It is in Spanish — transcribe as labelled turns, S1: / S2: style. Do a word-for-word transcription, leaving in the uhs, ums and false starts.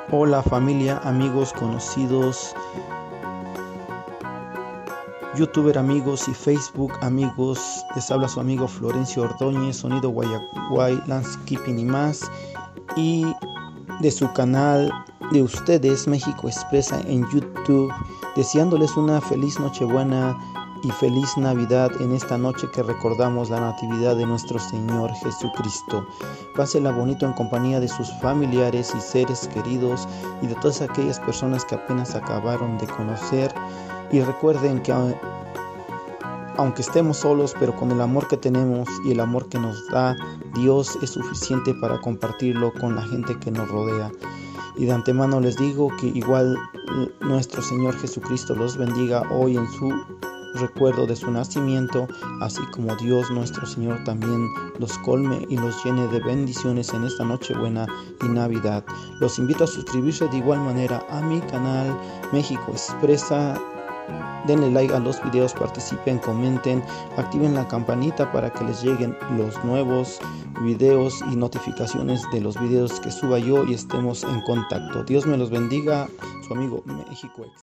S1: Hola familia, amigos, conocidos, youtuber amigos y Facebook amigos. Les habla su amigo Florencio Ordóñez, Sonido Guayaguay, Landscaping y más, y de su canal de ustedes, México Expresa, en YouTube, deseándoles una feliz Nochebuena y feliz Navidad en esta noche que recordamos la natividad de nuestro Señor Jesucristo. Pásela bonito en compañía de sus familiares y seres queridos y de todas aquellas personas que apenas acabaron de conocer, y recuerden que aunque estemos solos, pero con el amor que tenemos y el amor que nos da Dios es suficiente para compartirlo con la gente que nos rodea. Y de antemano les digo que igual nuestro Señor Jesucristo los bendiga hoy en su recuerdo de su nacimiento, así como Dios nuestro Señor también los colme y los llene de bendiciones en esta Nochebuena y Navidad. Los invito a suscribirse de igual manera a mi canal México Expresa. Denle like a los videos, participen, comenten, activen la campanita para que les lleguen los nuevos videos y notificaciones de los videos que suba yo y estemos en contacto. Dios me los bendiga, su amigo México Expresa.